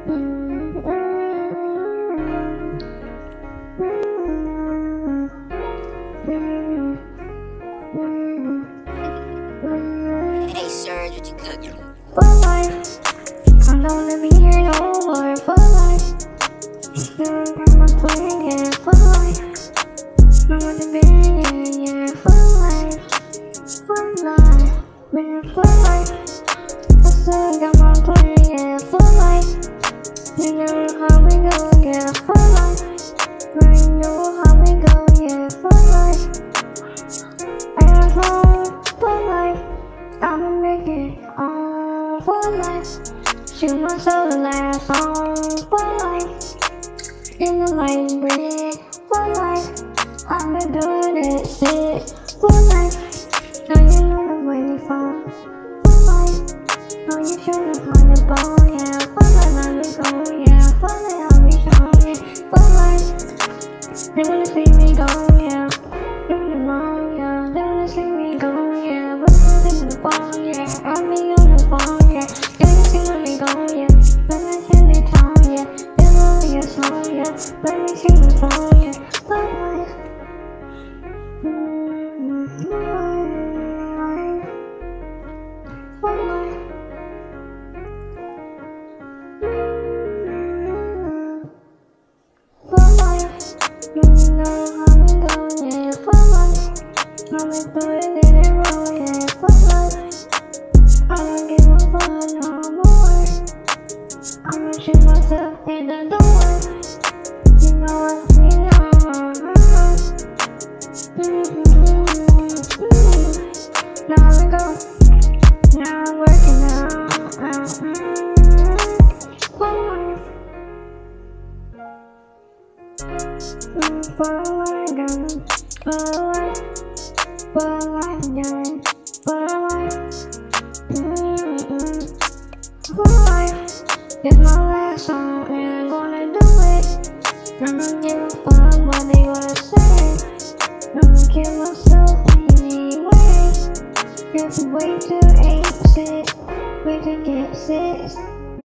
Hey Serge, what you cooking? For life, I don't wanna be here no more. For life, I'm playing it. For life, I wanna be here, for life, man, for life. I still got my plan, yeah, for life. You know how we go, yeah, for life. You know how we go, yeah, for life. I am home for life. I'ma make it on for life. Shoot myself the last song for life. In the library for life. I've been doing it shit for life. Now you know the way you fall for life. Now you shouldn't find the ball, yeah. For life, I'll be gone, yeah. For life, I'll be strong, yeah. For life, they wanna see me go, yeah. Doing it wrong, yeah. They wanna see me go, yeah. But I'm on the phone, yeah. I'll be on the phone, yeah. They wanna see me go, yeah. Let me see the tone, yeah. They wanna get slow, yeah. Let me see the phone, yeah. For life, for life. For life, you know how we go, yeah, for life. I'm doing it wrong, yeah, for life. I don't give a fuck no more. I'ma shoot myself in the door. You know what, you know. Now we go. Now I'm working out. For life. For life, girl. For life. For life, girl. For life. For life. It's my last song and I'm gonna do it. I don't give a fuck what they gonna say. I'ma kill myself anyway. It's way too 8-6, way to get 6.